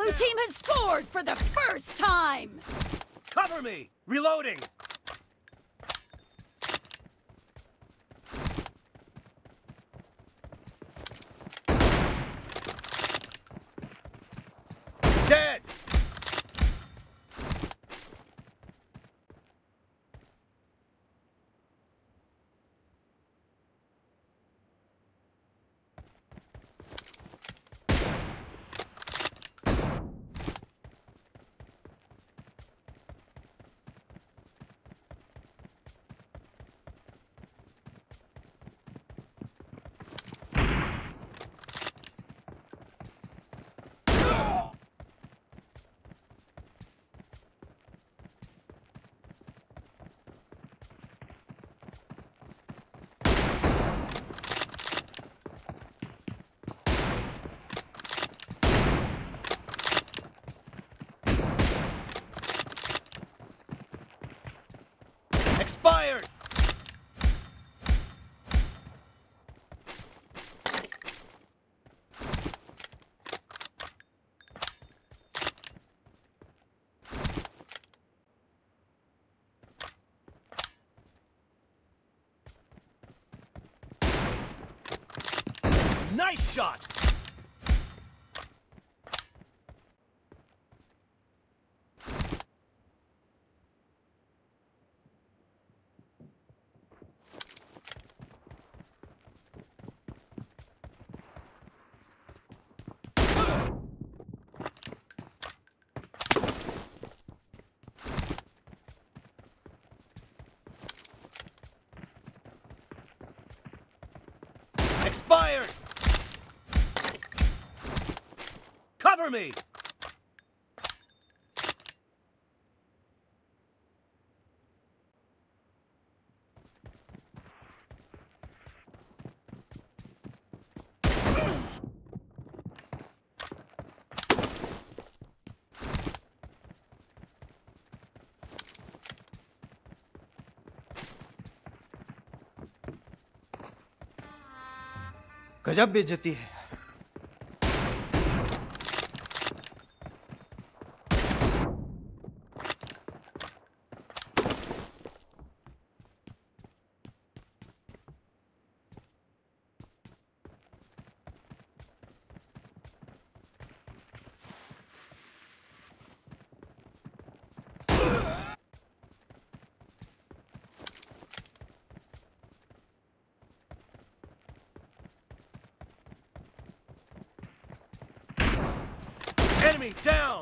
Blue team has scored for the first time! Cover me! Reloading! Dead! Expired! Nice shot! Expired! Cover me! गजब बेइज्जती है। Enemy down!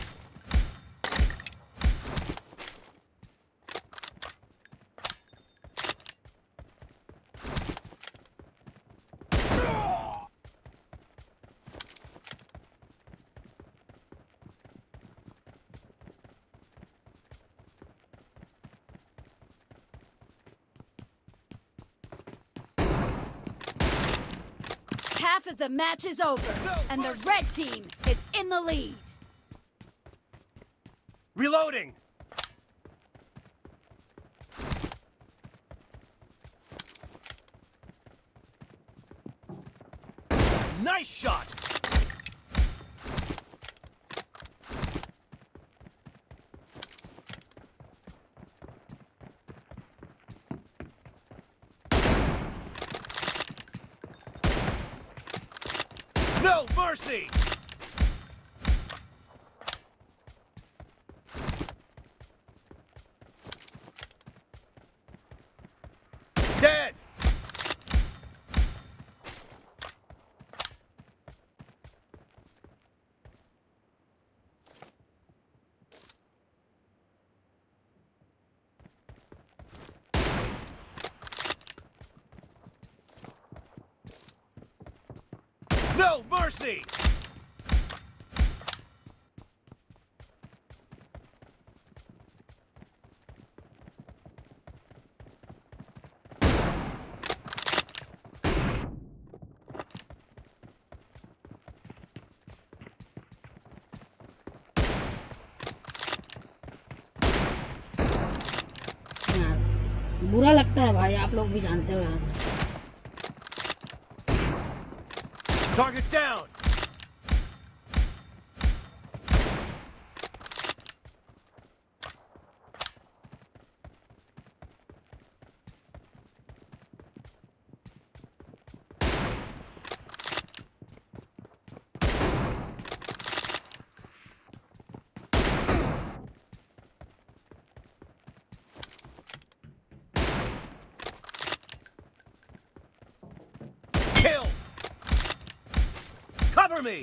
Half of the match is over, and the red team is in the lead. Reloading! Nice shot! No mercy! Dead! No mercy! बुरा लगता है भाई, आप लोग भी जानते हो यार। Target down! Cover me!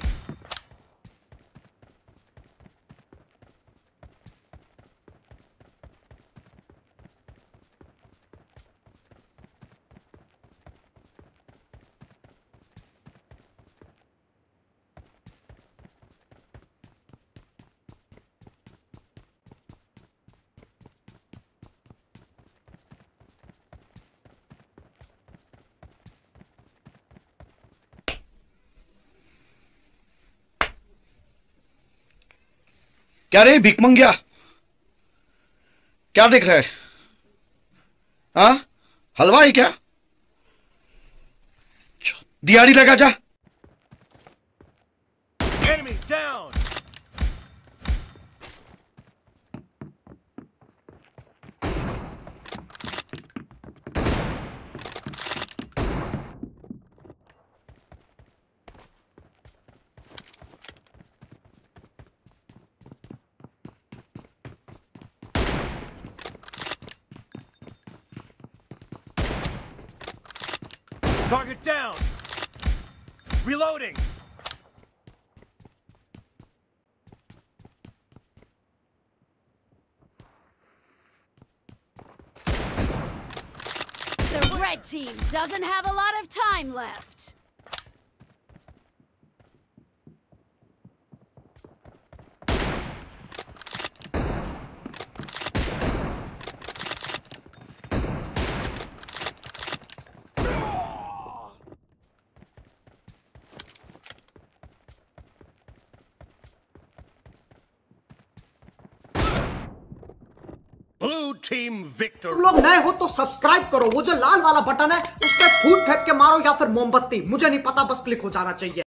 क्या रे भिकमंगिया, क्या देख रहा है? हाँ, हलवा है क्या? दिहाड़ी लगा जा। Enemy down! Target down! Reloading! The red team doesn't have a lot of time left. Blue team victory! तुम लोग नए हो तो सब्सक्राइब करो, वो जो लाल वाला बटन है उस पर फूट फेंक के मारो या फिर मोमबत्ती, मुझे नहीं पता, बस क्लिक हो जाना चाहिए।